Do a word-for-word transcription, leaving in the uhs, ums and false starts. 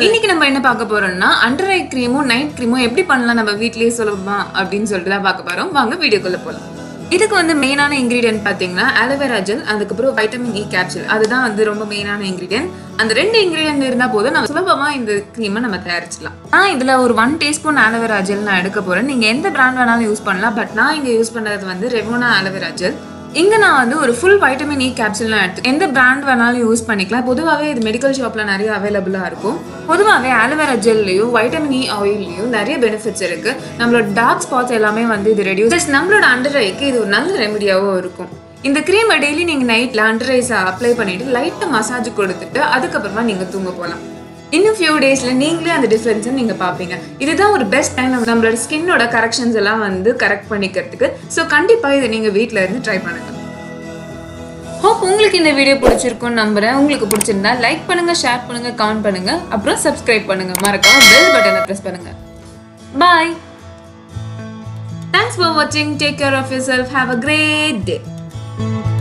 இன்னைக்கு நம்ம என்ன பார்க்க போறோம்னா அண்டர் ஐ கிரீமும் நைட் கிரீமும் எப்படி பண்ணலாம் நம்ம வீட்லயே சுலபமா அப்படின்னு சொல்லிட்டு தான் பார்க்க போறோம். வாங்க வீடியோக்குள்ள போலாம். இதுக்கு வந்து மெயினான இன்கிரீடியன்ட் பாத்தீங்கன்னா ஆலோவேரா ஜெல், அதுக்கப்புறம் வைட்டமின் இ கேப்சூல். அதுதான் வந்து ரொம்ப மெயினான இன்கிரீடியன்ட். அந்த ரெண்டு இன்கிரீடியன்ட் இருந்தா போதும் நம்ம சுலபமா இந்த கிரீமை நம்ம தயாரிச்சிடலாம். நான் இதுல ஒரு ஒன் டீஸ்பூன் ஆலோவேரா ஜெல் நான் எடுக்க போறேன். நீங்க எந்த பிராண்ட் வேணாலும் யூஸ் பண்ணலாம். பட் நான் இங்க யூஸ் பண்றது வந்து ரெவோனா ஆலோவேரா ஜெல். இங்க நான் வந்து ஒரு ஃபுல் வைட்டமின் இ கேப்சூல் எடுத்து எந்த பிராண்ட் வேணாலும் யூஸ் பண்ணிக்கலாம். பொதுவாகவே இது மெடிக்கல் ஷாப்ல நிறைய அவைலபிளா இருக்கும். பொதுவாகவே ஆலோவேரா ஜெல்லையும் வைட்டமின் இ ஆயில்லையும் நிறைய பெனிஃபிட்ஸ் இருக்கு. நம்மளோட டார்க் ஸ்பாட்ஸ் எல்லாமே வந்து இது ரெடியூஸ், நம்மளோட அண்டர் ஐக்கு இது ஒரு நல்ல ரெமெடியாவும் இருக்கும். இந்த கிரீம் டெய்லி நீங்க நைட்ல அண்டர் ஐஸை அப்ளை பண்ணிட்டு லைட்டா மசாஜ் கொடுத்துட்டு அதுக்கப்புறமா நீங்க தூங்க போகலாம். இன்னும் ஃபியூ டேஸ்ல நீங்களே அந்த டிஃபரன்ஸை நீங்க பாப்பீங்க. இதுதான் ஒரு பெஸ்ட் டைம் நம்மளோட ஸ்கின்னோட கரெக்ஷன்ஸ் எல்லாம் வந்து கரெக்ட் பண்ணிக்கிறதுக்கு. ஸோ கண்டிப்பா இதை நீங்க வீட்ல இருந்து ட்ரை பண்ணுங்க. ஹோப் உங்களுக்கு இந்த வீடியோ பிடிச்சிருக்கும்னு நம்புறேன். உங்களுக்கு பிடிச்சிருந்தா லைக் பண்ணுங்க, ஷேர் பண்ணுங்க, கமெண்ட் பண்ணுங்க, அப்புறம் சப்ஸ்கிரைப் பண்ணுங்க. மறக்காம பெல் பட்டனை பிரஸ் பண்ணுங்க. பாய். Thanks for watching. Take care of yourself. Have a great day.